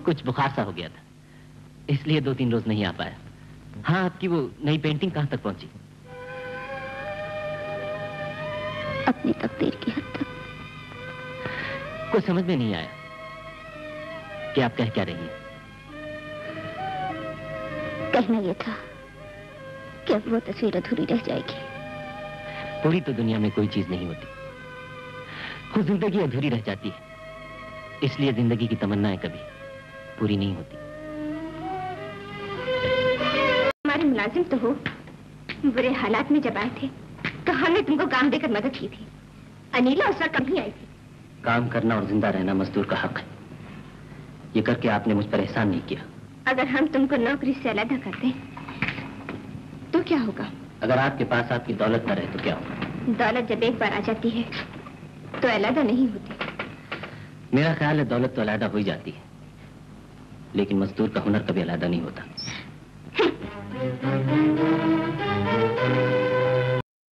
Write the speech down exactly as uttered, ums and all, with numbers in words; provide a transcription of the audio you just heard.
कुछ बुखार सा हो गया था, इसलिए दो तीन रोज नहीं आ पाया। हाँ, आपकी वो नई पेंटिंग कहाँ तक पहुंची? अपनी तकदीर की हद तक। कुछ समझ में नहीं आया कि आप कह क्या रही हैं। कहना यह था कि अब वो तस्वीर अधूरी रह जाएगी। पूरी तो दुनिया में कोई चीज नहीं होती, खुद जिंदगी अधूरी रह जाती है। इसलिए जिंदगी की तमन्नाएं कभी पूरी नहीं होती। हमारे मुलाजिम तो हो, बुरे हालात में जब आए थे तो हमने तुमको काम देकर मदद की थी। अनीला उस वक्त कभी आई थी। काम करना और जिंदा रहना मजदूर का हक है। ये करके आपने मुझ पर एहसान नहीं किया। अगर हम तुमको नौकरी से अलग कर दें तो क्या होगा? अगर आपके पास आपकी दौलत न रहे तो क्या होगा? दौलत जब एक बार आ जाती है तो अलग नहीं होती। मेरा ख्याल है दौलत तो अलग हो ही जाती है, लेकिन मजदूर का हुनर कभी अलग नहीं होता।